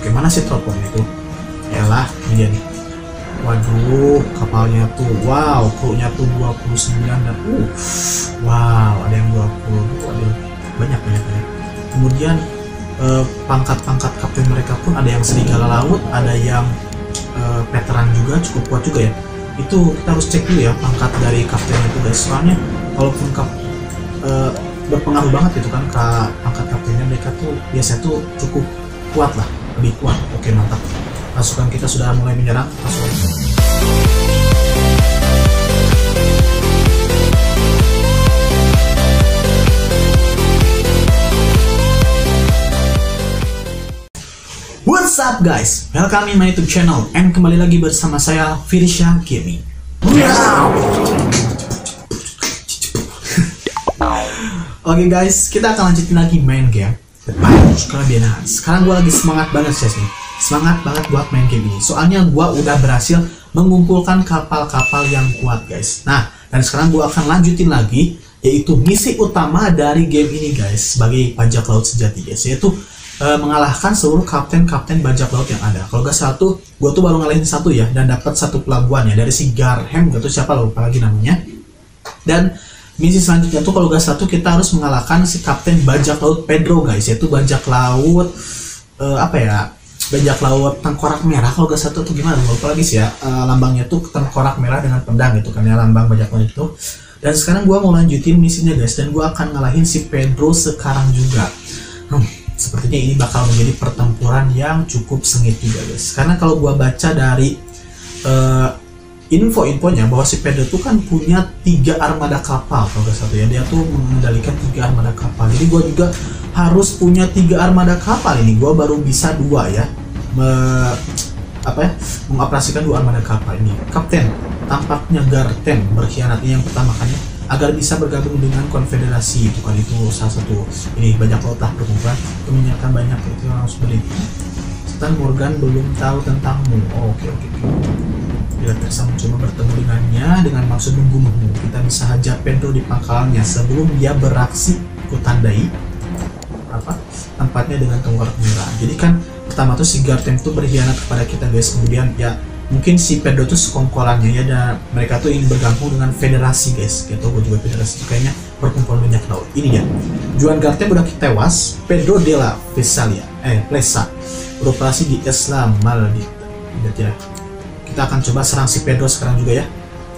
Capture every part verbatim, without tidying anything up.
Oke, mana sih teroponnya itu? Yalah, ini dia nih. Waduh, kapalnya tuh, wow, krunya tuh dua puluh sembilan dan uh, wow, ada yang dua puluh, ada banyak banyak banyak. Kemudian eh, pangkat-pangkat kapten mereka pun ada yang serigala laut, ada yang eh, veteran juga, cukup kuat juga ya. Itu kita harus cek dulu ya pangkat dari kapten itu guys. Soalnya walaupun kap, eh, berpengaruh banget itu kan ke pangkat kaptennya, mereka tuh biasanya tuh cukup kuat lah, lebih kuat. Oke, mantap. Pasukan kita sudah mulai menyerang. Pasukan What's up guys, welcome in my YouTube channel and kembali lagi bersama saya Firisha Gaming. Oke guys, kita akan lanjutin lagi main game Kelebihan. Sekarang gue lagi semangat banget sih nih. Semangat banget buat main game ini. Soalnya gue udah berhasil mengumpulkan kapal-kapal yang kuat guys. Nah, dan sekarang gue akan lanjutin lagi, yaitu misi utama dari game ini guys, sebagai bajak laut sejati guys, yaitu uh, mengalahkan seluruh kapten-kapten bajak laut yang ada. Kalau gak satu, gue tuh baru ngalahin satu ya, dan dapat satu pelabuhan ya dari si Garhem, gak tuh siapa lupa lagi namanya. Dan misi selanjutnya tuh kalau gak satu kita harus mengalahkan si kapten bajak laut Pedro guys, yaitu bajak laut uh, apa ya? Bajak laut tengkorak merah kalau gak satu tuh gimana, lupa lagi sih ya. Uh, lambangnya tuh tengkorak merah dengan pedang gitu kan ya, lambang bajak laut itu. Dan sekarang gua mau lanjutin misinya guys, dan gua akan ngalahin si Pedro sekarang juga. Hmm, sepertinya ini bakal menjadi pertempuran yang cukup sengit juga guys, karena kalau gua baca dari uh, info-infonya bahwa si Pedro tuh kan punya tiga armada kapal kalau gak satu ya, dia tuh mengendalikan tiga armada kapal. Jadi gua juga harus punya tiga armada kapal ini, gua baru bisa dua ya. Me, apa ya, mengoperasikan dua armada kapal ini. Kapten tampaknya Gartem berkhianat, ini yang pertama kan ya, agar bisa bergabung dengan konfederasi itu kan, itu salah satu ini banyak laut lah perkumpulan menyiapkan banyak itu yang harus beli. Stan Morgan belum tahu tentangmu. Oh, oke oke oke. Bila Tersa mencoba bertemu dengannya dengan maksud membunuhmu, kita bisa hajar Pedro di pangkalannya sebelum dia beraksi. Kutandai apa tempatnya dengan tengkorak merah. Jadi kan pertama tuh si Gartem tuh berkhianat kepada kita guys, kemudian ya mungkin si Pedro tuh sekongkolannya ya, dan mereka tuh ingin bergabung dengan federasi guys, gitu. Gue juga federasi itu kayaknya perkumpulan minyak laut ini ya. Juan Gartem udah tewas. Pedro de la Vesalia eh Plesa beroperasi di Islam Maldita. Ya, kita akan coba serang si Pedro sekarang juga ya.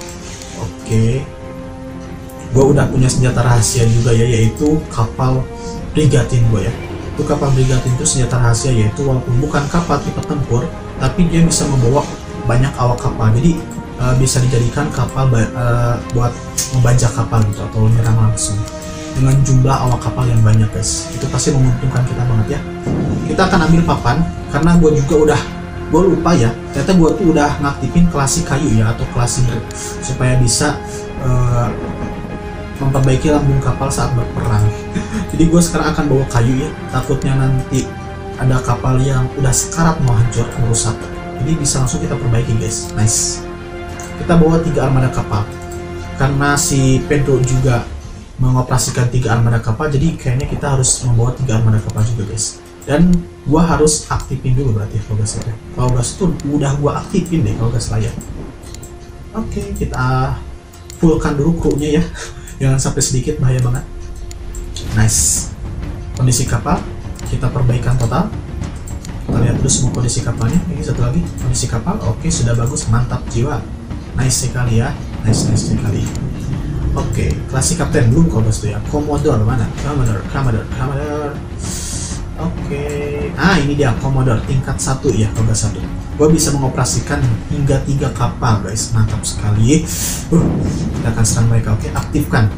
Oke, gue udah punya senjata rahasia juga ya, yaitu kapal Brigatin gue ya. Itu kapal Brigatin itu senjata rahasia, yaitu walaupun bukan kapal tipe tempur, tapi dia bisa membawa banyak awak kapal. Jadi uh, bisa dijadikan kapal uh, buat membajak kapal gitu atau menyerang langsung dengan jumlah awak kapal yang banyak guys. Itu pasti menguntungkan kita banget ya. Kita akan ambil papan karena gue juga udah, gue lupa ya, ternyata gue tuh udah ngaktifin klasik kayu ya, atau klasik supaya bisa uh, memperbaiki lambung kapal saat berperang. Jadi gue sekarang akan bawa kayu ya, takutnya nanti ada kapal yang udah sekarat mau hancur, mau rusak. Jadi bisa langsung kita perbaiki guys. Nice. Kita bawa tiga armada kapal karena si Pedro juga mengoperasikan tiga armada kapal, jadi kayaknya kita harus membawa tiga armada kapal juga guys. Dan gua harus aktifin dulu berarti kalau gas itu. Kalau gas itu udah gua aktifin deh kalau gas layak. Oke, kita fullkan dulu krunya ya. Jangan sampai sedikit, bahaya banget. Nice. Kondisi kapal kita perbaikan total. Kita lihat dulu semua kondisi kapalnya. Ini satu lagi kondisi kapal. Oke, sudah bagus, mantap jiwa. Nice sekali ya. Nice nice sekali. Oke, klasik kapten belum kalau itu ya. Commodore mana? Commodore, Commodore, Commodore. Oke, ah ini dia Commodore tingkat satu ya, kalau nggak satu. Gue bisa mengoperasikan hingga tiga kapal guys, mantap sekali. Uh, kita akan serang mereka. Oke, aktifkan.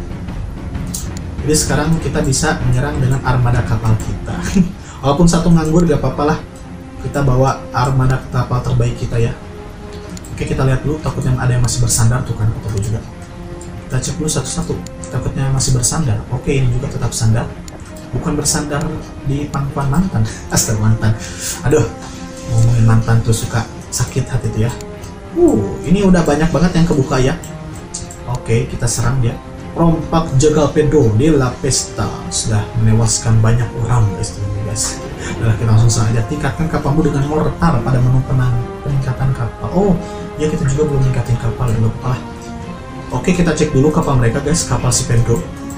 Jadi sekarang kita bisa menyerang dengan armada kapal kita. Walaupun satu nganggur gak apa-apa lah. Kita bawa armada kapal terbaik kita ya. Oke, kita lihat dulu, takutnya ada yang masih bersandar tuh kan, atau juga. Kita cek dulu satu-satu. Takutnya masih bersandar. Oke, ini juga tetap sandar. Bukan bersandar di pangkuan mantan. Astaga, mantan. Aduh, ngomongin mantan tuh suka sakit hati tuh ya. Uh, ini udah banyak banget yang kebuka ya. Oke, kita serang dia. Rompak jagal Pedro de la Pesta sudah menewaskan banyak orang guys, guys. Nah, kita langsung saja tingkatkan kapalmu dengan mortar pada menu penang peningkatan kapal. Oh ya, kita juga belum meningkatin kapal ya, lupa lah. Oke, kita cek dulu kapal mereka guys, kapal si Pedro.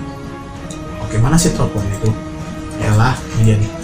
Oke, mana sih tropongnya itu? Yalah, ini dia nih.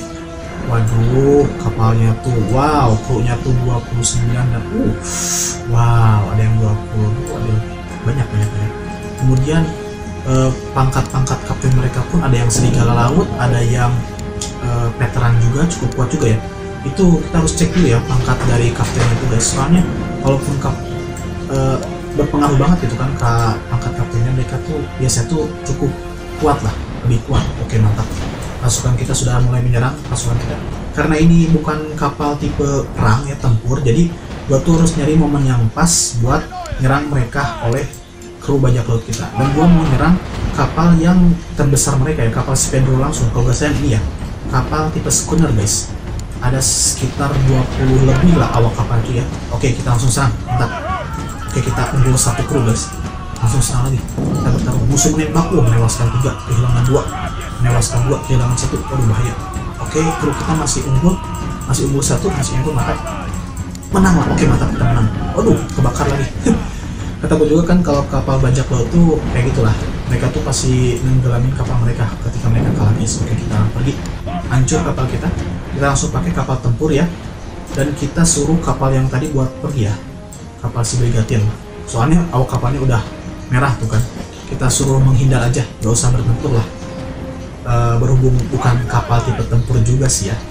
Waduh, kapalnya tuh, wow, kru-nya tuh dua puluh sembilan dan uh, wow, ada yang dua puluh, ada yang banyak banyak banyak. Kemudian eh, pangkat-pangkat kapten mereka pun ada yang serigala laut, ada yang eh, veteran juga, cukup kuat juga ya. Itu kita harus cek dulu ya pangkat dari kapten itu guys. Soalnya kalaupun kap eh, berpengaruh banget itu kan ke pangkat kaptennya, mereka tuh biasanya tuh cukup kuat lah, lebih kuat. Oke, mantap. Pasukan kita sudah mulai menyerang pasukan kita. Karena ini bukan kapal tipe perang ya, tempur, jadi gua tuh harus nyari momen yang pas buat nyerang mereka oleh kru bajak laut kita. Dan gua mau nyerang kapal yang terbesar mereka ya, kapal si Pedro langsung. Kalau gak sayang ini ya, kapal tipe schooner guys. Ada sekitar dua puluh lebih lah awak kapal itu ya. Oke, kita langsung serang. Mantap. Oke, kita unggul satu kru guys. Langsung serang lagi. Kita bertarung. Musuh menembak, oh, menewaskan tiga, kehilangan dua. Menewaskan dua, kehilangan satu. Waduh, bahaya. Oke, kru kita masih unggul. Masih unggul satu, masih unggul, mantap. Menang lah. Oke, mantap, kita menang. Waduh, kebakar lagi. Kata gue juga kan kalau kapal bajak laut tuh kayak gitulah. Mereka tuh pasti nenggelamin kapal mereka ketika mereka kalah guys. Oke, kita pergi. Hancur kapal kita. Kita langsung pakai kapal tempur ya. Dan kita suruh kapal yang tadi buat pergi ya. Kapal si Brigadier. Soalnya awak kapalnya udah merah tuh kan. Kita suruh menghindar aja, gak usah bertempur lah. E, berhubung bukan kapal tipe tempur juga sih ya.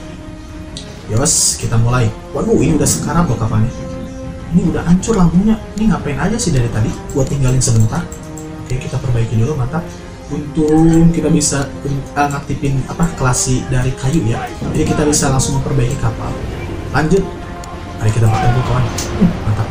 Yos, kita mulai. Waduh, ini udah sekarat loh kapalnya. Ini udah hancur lampunya. Ini ngapain aja sih dari tadi? Gua tinggalin sebentar. Oke, kita perbaiki dulu, mantap. Untung kita bisa uh, ngaktifin apa klasi dari kayu ya. Jadi kita bisa langsung memperbaiki kapal. Lanjut. Mari kita bertempur kawan. Uh, mantap.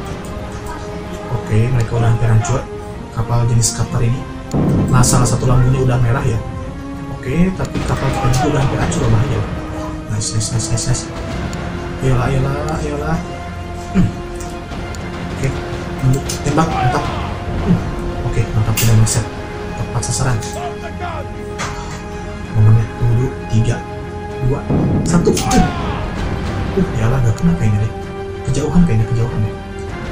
Oke, mereka udah hampir hancur. Kapal jenis cutter ini. Nah, salah satu lampunya udah merah ya. Oke, tapi kapal kita juga udah hampir hancur, bahaya. Nice, nice, nice, nice, nice. Ayolah, ayolah, ayolah. Hmm. Oke, tembak, mantap. Hmm. Oke, mantap, sudah ngeset. Tepat sasaran. Momennya tunggu, tiga, dua, satu. Uh, yalah, gak kena kayaknya deh. Kejauhan kayaknya, kejauhan ya.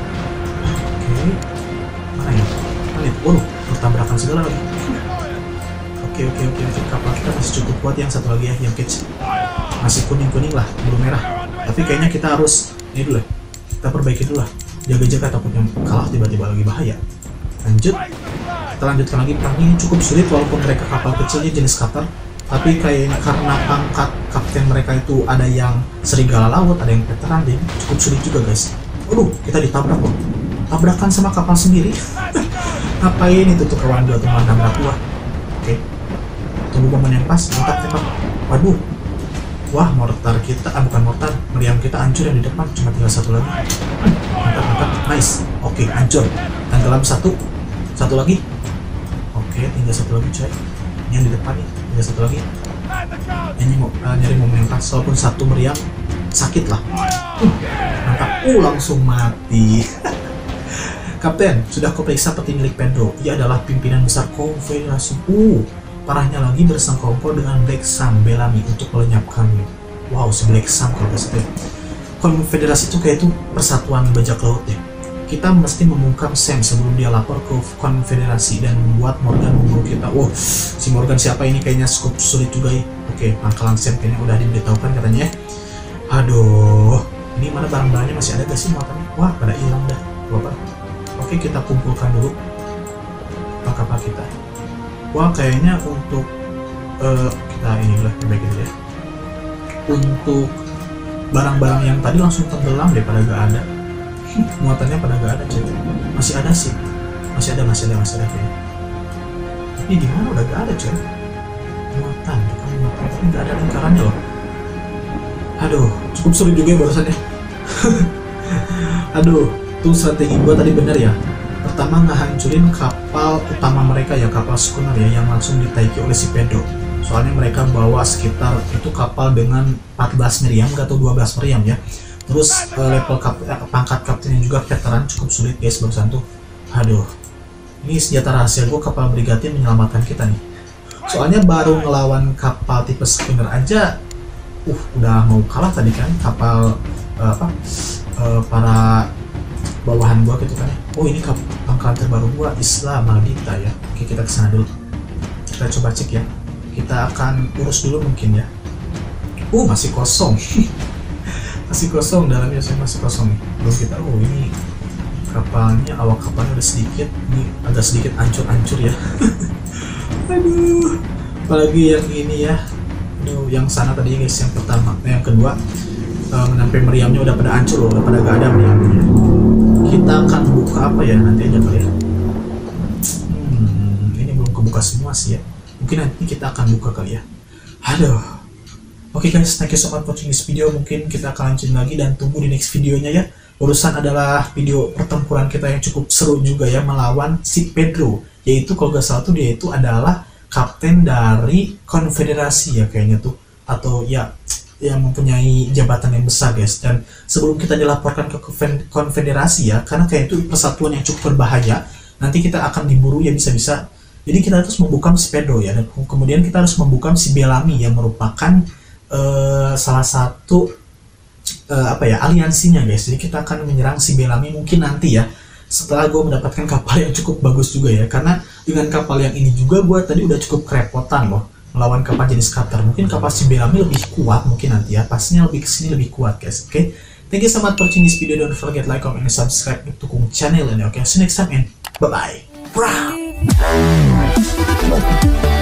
Oke, mana ya? Mana itu? Oh, bertabrakan segala lagi. Oke, oke, oke, oke. Kapal kita masih cukup kuat. Yang satu lagi ya, yang kecil. Masih kuning-kuning lah, belum merah. Tapi kayaknya kita harus ini dulu ya. Kita perbaiki dulu lah. Jaga-jaga takutnya kalah tiba-tiba lagi, bahaya. Lanjut. Kita lanjutkan lagi. Perang ini cukup sulit walaupun mereka kapal kecilnya jenis cutter. Tapi kayaknya karena pangkat kapten mereka itu ada yang serigala laut, ada yang veteran, jadi cukup sulit juga guys. Waduh, kita ditabrak loh. Tabrakan sama kapal sendiri. Ngapain itu tuh kawan dua teman nabrak gua. Oke. Tunggu momen yang pas, mantap tembak. Waduh. Wah, mortar kita, ah bukan mortar, meriam kita hancur yang di depan, cuma tinggal satu lagi. Mantap, mantap, nice. Oke, hancur. Tenggelam satu, satu lagi. Oke, tinggal satu lagi coy. Yang di depan nih, tinggal satu lagi. Ini mau uh, nyari momen yang pas, walaupun satu meriam sakit lah. Uh, mantap, uh langsung mati. Kapten, sudah kau periksa peti milik Pedro. Ia adalah pimpinan besar konfederasi. Uh, parahnya lagi bersengkongkol dengan Black Sam Bellamy untuk melenyapkannya. Wow, si Black Sam kalau nggak salah. Konfederasi itu kayak itu persatuan bajak laut ya. Kita mesti membungkam Sam sebelum dia lapor ke konfederasi dan membuat Morgan memburu kita. Wow, si Morgan siapa ini kayaknya cukup sulit juga ya. Oke, pangkalan Sam kayaknya udah diberitahukan katanya. Aduh, ini mana barang-barangnya masih ada gak sih muatannya? Wah, pada hilang dah. Bapak. Oke, kita kumpulkan dulu kapal kita. Wah, kayaknya untuk uh, kita ini lah perbaiki dulu ya. Untuk barang-barang yang tadi langsung tenggelam deh, pada gak ada. Muatannya pada gak ada cuy. Masih ada sih. Masih ada, masih ada, masih ada kayaknya. Tapi di mana udah gak ada cuy. Muatan, bukan muatan, tapi gak ada lingkarannya loh. Aduh, cukup sulit juga ya barusan ya. Aduh, tuh strategi gua tadi bener ya. Pertama ngehancurin kapal utama mereka ya, kapal schooner ya, yang langsung ditaiki oleh si Pedro. Soalnya mereka bawa sekitar itu kapal dengan empat belas meriam atau dua belas meriam ya. Terus level kap, pangkat kaptennya juga veteran, cukup sulit guys barusan tuh. Aduh, ini senjata rahasia gua, kapal Brigadier menyelamatkan kita nih. Soalnya baru ngelawan kapal tipe schooner aja uh udah mau kalah tadi kan kapal uh, apa uh, para bawahan gua gitu kan ya. Oh ini kapal pangkalan terbaru gua, Isla Maldita ya. Oke kita kesana dulu, kita coba cek ya, kita akan urus dulu mungkin ya. Uh masih kosong masih kosong dalamnya, saya masih kosong nih, belum kita. Oh ini kapalnya, awak kapalnya udah sedikit, ini agak sedikit ancur-ancur ya. Aduh, apalagi yang ini ya, aduh yang sana tadi guys, yang pertama, yang kedua um, sampai meriamnya udah pada hancur loh, udah pada gak ada meriamnya. Kita akan buka apa ya nanti aja kali ya. Hmm, ini belum kebuka semua sih ya, mungkin nanti kita akan buka kali ya. Aduh. Oke okay guys, thank you so much for watching this video. Mungkin kita akan lanjut lagi dan tunggu di next videonya ya. Urusan adalah video pertempuran kita yang cukup seru juga ya, melawan si Pedro. Yaitu kalau gak salah tuh dia itu adalah kapten dari konfederasi ya kayaknya tuh. Atau ya yang mempunyai jabatan yang besar guys. Dan sebelum kita dilaporkan ke konfederasi ya, karena kayak itu persatuan yang cukup berbahaya, nanti kita akan diburu ya bisa-bisa. Jadi kita harus membungkam si Pedro ya. Dan kemudian kita harus membungkam si Bellamy yang merupakan Uh, salah satu uh, apa ya aliansinya guys. Jadi kita akan menyerang si Bellamy mungkin nanti ya, setelah gue mendapatkan kapal yang cukup bagus juga ya. Karena dengan kapal yang ini juga gue tadi udah cukup kerepotan loh melawan kapal jenis cutter. Mungkin kapal si Bellamy lebih kuat mungkin nanti ya, pastinya lebih kesini lebih kuat guys. Oke okay? Thank you so much for watching this video. Don't forget like, comment, and subscribe untuk dukung channel ini. Oke okay? See you next time and bye bye.